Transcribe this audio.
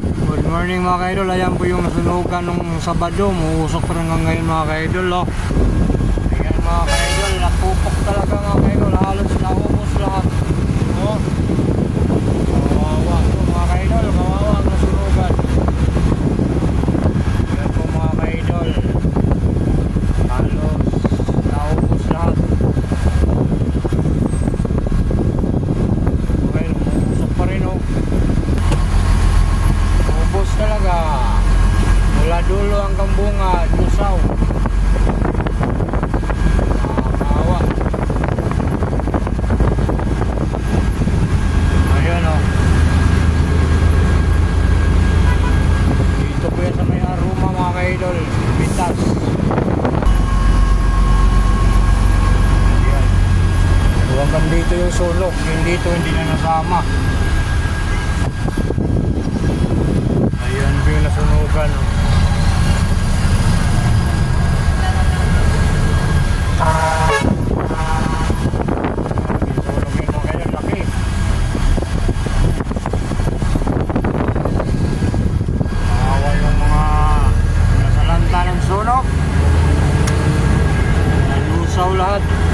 Good morning mga ka-idol. Ayan po yung nasunugan nung Sabado. Muusok pa rin ngayon mga ka-idol. Oh. Ayan mga ka-idol. Napupok talaga mga ka-idol. Halos naubos lahat. Oh. Kawawa po mga ka-idol. Kawawa ang nasunugan. Ayan po mga ka-idol. Halos naubos lahat. Okay, muusok pa rin oh. Talaga mula dulo hanggang bunga lusaw. Nakakawa. Ayun o. Dito po yan sa may Aruma mga ka-idol. Pintas. Ayan. Huwag dito yung sulok. Yung dito hindi na nasama. Ayan po yung nasunugan oh. Sunog yun mga kayo, laki. Maawa yung mga nasalanta ng sunog. Nalusaw lahat.